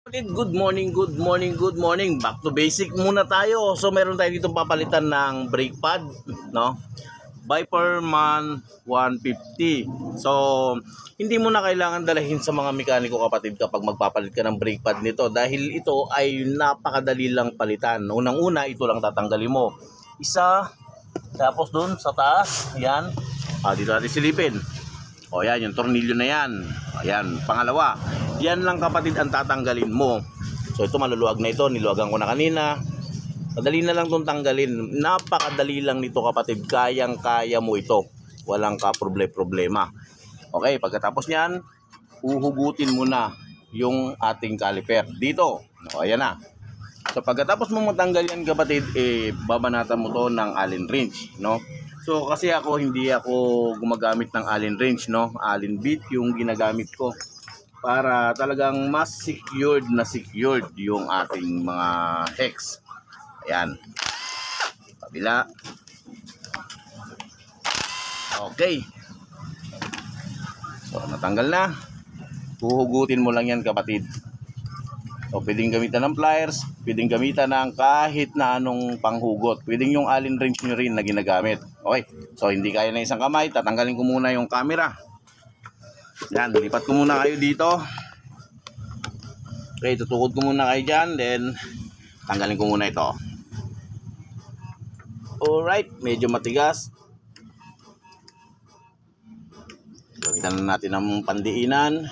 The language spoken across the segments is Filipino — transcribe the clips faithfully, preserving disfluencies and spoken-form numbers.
Good morning, good morning, good morning. Back to basic muna tayo. So meron tayo dito papalitan ng brake pad, no? Viperman one fifty. So hindi mo na kailangan dalahin sa mga mekaniko, kapatid, kapag magpapalit ka ng brake pad nito, dahil ito ay napakadali lang palitan. Unang-una, ito lang tatanggalin mo. Isa, tapos dun sa taas, ayan. Ah, dito natin silipin. O yan, yung tornilyo na yan. Ayan, pangalawa. Yan lang, kapatid, ang tatanggalin mo. So ito, maluluwag na ito. Niluwagan ko na kanina. Madali na lang itong tanggalin. Napakadali lang nito, kapatid. Kayang-kaya mo ito. Walang ka-problema. Okay, pagkatapos niyan, uhugutin mo na yung ating caliper. Dito. O, ayan na. So pagkatapos mo matanggal yan, kapatid, eh, babanatan mo to ng Allen wrench, no? So kasi ako, hindi ako gumagamit ng Allen wrench, no? Allen bit yung ginagamit ko, para talagang mas secured na secured yung ating mga hex. Ayan. Kabila. Okay. So natanggal na. Huhugutin mo lang yan, kapatid. So pwedeng gamitan ng pliers, pwedeng gamitan ng kahit na anong panghugot. Pwedeng yung Allen wrench nyo rin na ginagamit. Okay. So hindi kaya na isang kamay, tatanggalin ko muna yung camera. Yan, lipat ko muna kayo dito. Okay, tutukod ko muna kayo dyan. Then, tanggalin ko muna ito. Alright, medyo matigas. Gamitan na natin ang pandiinan.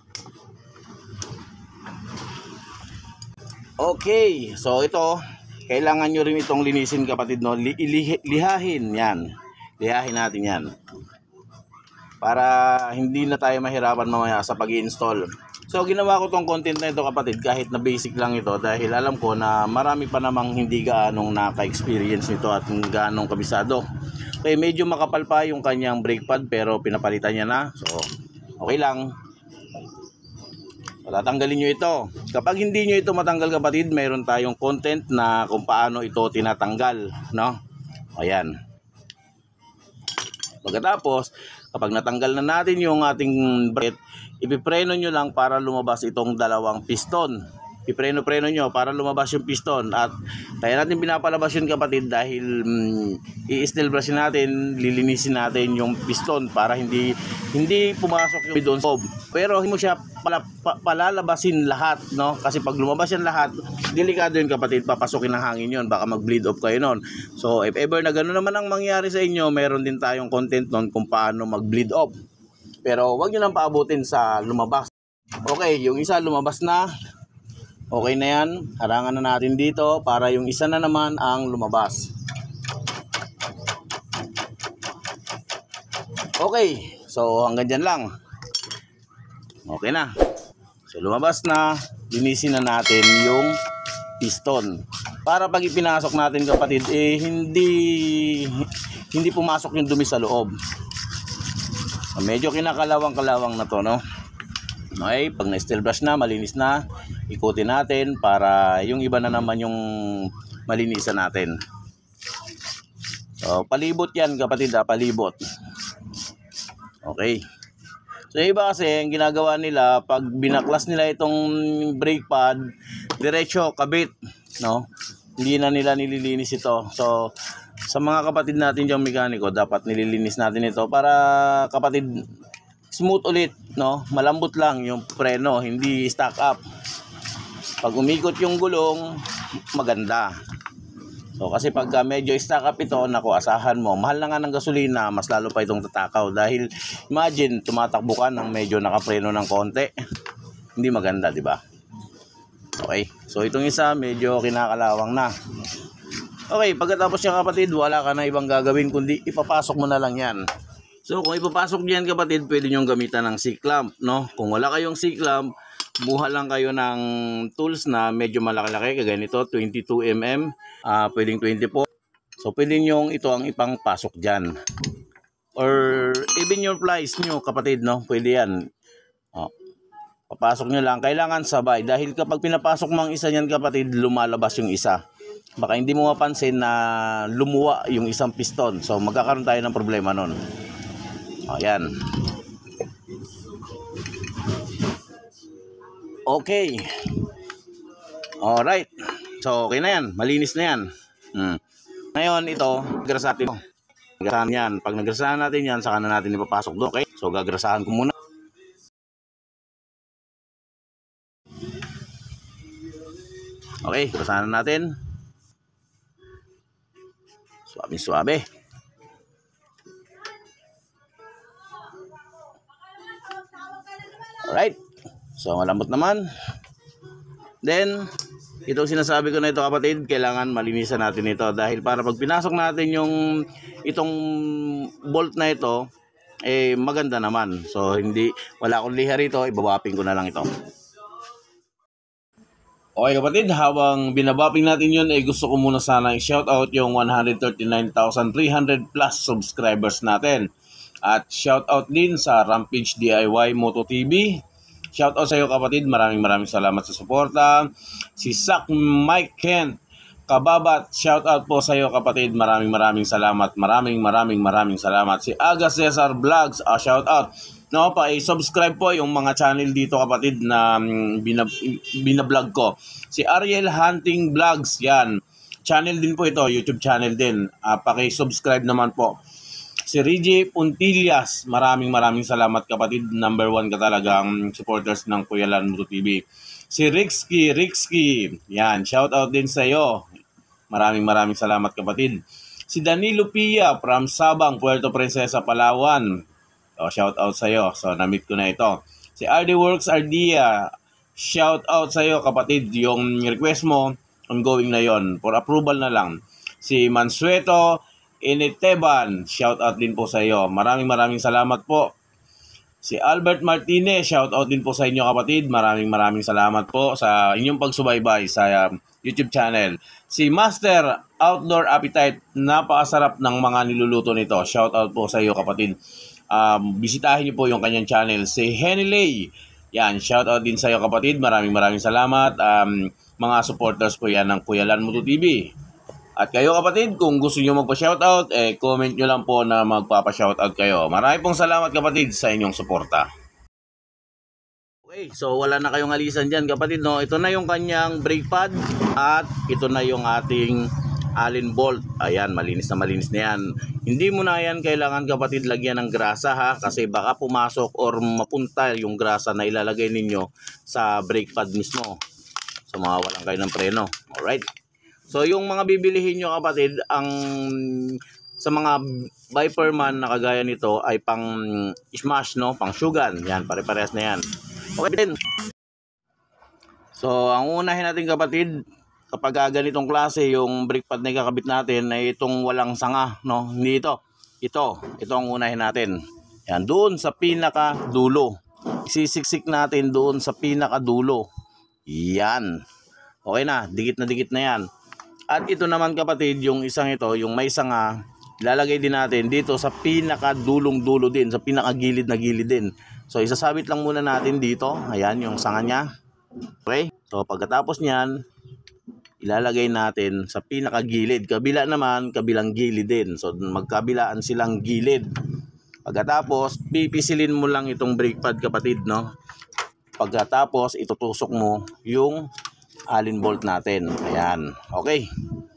Okay, so ito, kailangan nyo rin itong linisin, kapatid, no? Li lihahin, yan. Lihahin natin yan, para hindi na tayo mahirapan mamaya sa pag-i-install. So ginawa ko tong content na ito, kapatid, kahit na basic lang ito, dahil alam ko na marami pa namang hindi gaanong naka-experience nito at gaanong kabisado. Okay, medyo makapal pa yung kanyang brake pad, pero pinapalitan niya na. So okay lang. So, tatanggalin nyo ito. Kapag hindi nyo ito matanggal, kapatid, mayroon tayong content na kung paano ito tinatanggal, no? Ayan. Pagkatapos, kapag natanggal na natin yung ating brake, ipipreno nyo lang para lumabas itong dalawang piston. Ipreno-preno nyo para lumabas yung piston. At kaya natin pinapalabas yun, kapatid, dahil mm, i-steel brush natin, lilinisin natin yung piston para hindi hindi pumasok yung doon. Pero hindi mo siya pala, pa, palalabasin lahat, no? Kasi pag lumabas yan lahat, delikado yun, kapatid, papasukin ng hangin yun, baka mag-bleed off kayo nun. So if ever na gano'n naman ang mangyari sa inyo, meron din tayong content nun kung paano mag-bleed off. Pero wag nyo lang paabutin sa lumabas. Okay, yung isa lumabas na. Okay na yan, harangan na natin dito para yung isa na naman ang lumabas. Okay, so hanggang dyan lang. Okay na. So lumabas na, linisin na natin yung piston. Para pag ipinasok natin, kapatid, eh hindi hindi pumasok yung dumi sa loob. So, medyo kinakalawang-kalawang na to, no? Okay, pag na-steel brush na, malinis na, ikutin natin para yung iba na naman yung malinisan natin. So, palibot yan, kapatid, ha? Palibot. Okay. So, iba kasi, ang ginagawa nila, pag binaklas nila itong brake pad, diretso, kabit, no? Hindi na nila nililinis ito. So, sa mga kapatid natin yung mekaniko, dapat nililinis natin ito para, kapatid, smooth ulit, no? Malambot lang yung preno, hindi stack up. Pag umikot yung gulong, maganda. So kasi pag medyo stack up ito, naku, asahan mo, mahal na nga ng gasolina, mas lalo pa itong tatakaw. Dahil imagine, tumatakbo ka ng medyo nakapreno ng konti. Hindi maganda, di ba? Okay, so itong isa medyo kinakalawang na. Okay, pagkatapos niya, kapatid, wala ka na ibang gagawin kundi ipapasok mo na lang yan. So kung ipapasok niyan, kapatid, pwede nyo gamitan ng C-clamp, no? Kung wala kayong C-clamp, buha lang kayo ng tools na medyo malaki-laki, kagaya nito, twenty-two millimeter, uh, pwedeng twenty-four. So pwede nyo ito ang ipangpasok dyan. Or even your plies nyo, kapatid, no? Pwede yan. Oh, papasok nyo lang. Kailangan sabay. Dahil kapag pinapasok mo ang isa niyan, kapatid, lumalabas yung isa. Baka hindi mo mapansin na lumuwa yung isang piston. So magkakaroon tayo ng problema nun. Ayan. Okay. Alright. So, okay na yan. Malinis na yan. Hmm. Ngayon, ito, gagrasahan natin. Gagrasahan yan. Pag nagrasahan natin yan, saka na natin ipapasok doon. Okay? So, gagrasahan ko muna. Okay, gagrasahan natin. Suabe-suabe. Alright. So, malambot naman. Then, itong sinasabi ko na ito kapatid, kailangan malinisan natin ito dahil para pag pinasok natin yung itong bolt na ito, eh maganda naman. So, hindi, wala akong liha rito, ibabaping ko na lang ito. Okay kapatid, habang binabaping natin yun, eh gusto ko muna sana i-shoutout yung one hundred thirty-nine thousand three hundred plus subscribers natin. At shoutout din sa Rampage D I Y Moto T V. Shoutout sa iyo kapatid, maraming maraming salamat sa suporta. Si Sak Mike Kent Kababat, shoutout po sa iyo kapatid, maraming maraming salamat. Maraming maraming maraming salamat. Si Aga Cesar Vlogs, uh, shoutout. No, pa i-subscribe po yung mga channel dito kapatid na um, binab binablog ko. Si Ariel Hunting Vlogs, yan. Channel din po ito, YouTube channel din. Uh, paki-subscribe naman po. Si Reggie Puntillas, maraming maraming salamat kapatid. Number one ka talagang supporters ng Kuya Lan Moto T V. Si Rixky, Rixky, yan, shout out din sa iyo. Maraming maraming salamat kapatid. Si Danilo Pia from Sabang, Puerto Princesa, Palawan. So, shout out sa iyo. So, na-meet ko na ito. Si R D Works Ardia, shout out sa iyo kapatid. Yung request mo, ongoing na yon. For approval na lang. Si Mansueto Initeban, shout out din po sa iyo. Maraming maraming salamat po. Si Albert Martinez, shout out din po sa inyo kapatid. Maraming maraming salamat po sa inyong pagsubaybay sa uh, YouTube channel. Si Master Outdoor Appetite, napakasarap ng mga niluluto nito. Shout out po sa iyo kapatid. Um, bisitahin niyo po yung kanyang channel. Si Henley, yan, shout out din sa iyo kapatid. Maraming maraming salamat. Um, mga supporters po yan ng Kuya Lan Moto T V. At kayo kapatid, kung gusto nyo magpa-shoutout, eh comment nyo lang po na magpapa-shoutout kayo. Maraming pong salamat kapatid sa inyong suporta. Okay, so wala na kayong alisan dyan kapatid, no? Ito na yung kanyang brake pad at ito na yung ating Allen bolt. Ayan, malinis na malinis na yan. Hindi mo na yan kailangan kapatid lagyan ng grasa ha, kasi baka pumasok or mapunta yung grasa na ilalagay ninyo sa brake pad mismo. So mawawalan kayo ng preno. Alright. So yung mga bibilihin nyo kapatid, ang sa mga Viperman na kagaya nito ay pang smash, no? Pang shugan. Yan, pare-parehas na yan. Okay din. So ang unahin natin kapatid, kapag ganitong klase yung brake pad na ikakabit natin ay itong walang sanga, no? Hindi ito. Ito. Ito ang unahin natin. Yan, doon sa pinaka dulo. Isisiksik natin doon sa pinaka dulo. Yan. Okay na, dikit na dikit na yan. At ito naman kapatid, yung isang ito, yung may sanga, ilalagay din natin dito sa pinaka dulong dulo din, sa pinaka gilid na gilid din. So isasabit lang muna natin dito, ayan yung sanga niya. Okay, so pagkatapos niyan, ilalagay natin sa pinaka gilid. Kabila naman, kabilang gilid din. So magkabilaan silang gilid. Pagkatapos, pipisilin mo lang itong brake pad kapatid, no? Pagkatapos, itutusok mo yung Allen bolt natin. Ayan. Okay.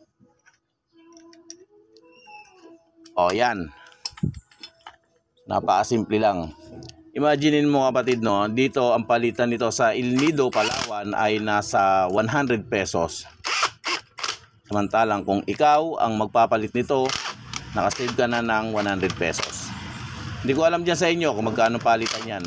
O, yan. Napakasimple lang. Imaginein mo kapatid, no? Dito, ang palitan nito sa El Nido, Palawan ay nasa one hundred pesos. Samantalang kung ikaw ang magpapalit nito, nakasave ka na ng one hundred pesos. Hindi ko alam dyan sa inyo kung magkano palitan yan.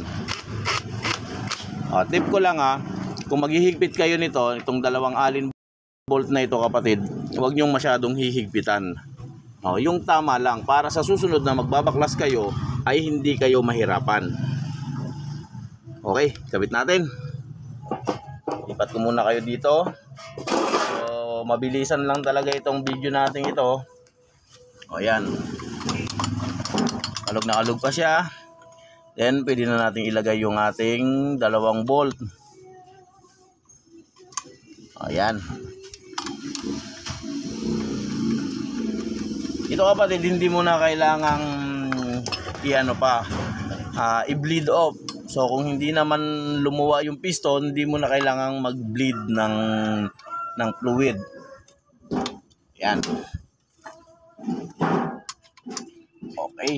O, tip ko lang ha. Kung maghihigpit kayo nito, itong dalawang Allen bolt na ito kapatid, huwag nyong masyadong hihigpitan. O, yung tama lang, para sa susunod na magbabaklas kayo, ay hindi kayo mahirapan. Okay, kabit natin. Lipat ko muna kayo dito. So, mabilisan lang talaga itong video natin ito. O, yan. Kalog na kalog pa siya. Then, pwede na natin ilagay yung ating dalawang bolt. Ayan. Ito kapatid, hindi mo na kailangang i-ano pa, uh, i-bleed off. So kung hindi naman lumuwa yung piston, hindi mo na kailangang mag-bleed ng ng fluid. Yan. Okay.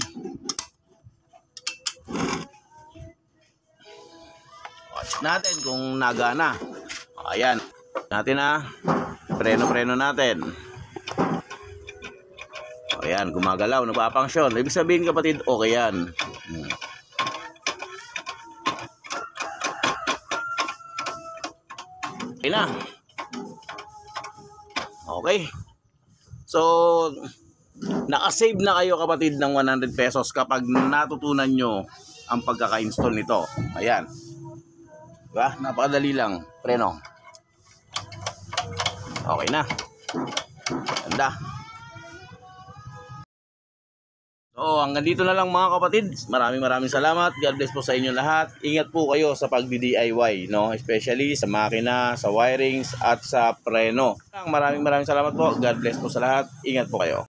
Watch natin kung nagana. Ayan. Natin ah. Preno-preno natin. Ayan, gumagalaw, napapangsyon. Ibig sabihin kapatid, okay yan. Hmm. Okay na. Okay. So, nakasave na kayo kapatid ng one hundred pesos kapag natutunan nyo ang pagkaka-install nito. Ayan. Diba? Napakadali lang. Preno. Okay na. Ganda. So, hanggang dito na lang mga kapatid. Maraming maraming salamat. God bless po sa inyo lahat. Ingat po kayo sa pag-D I Y, no? Especially sa makina, sa wirings, at sa preno. Maraming maraming salamat po. God bless po sa lahat. Ingat po kayo.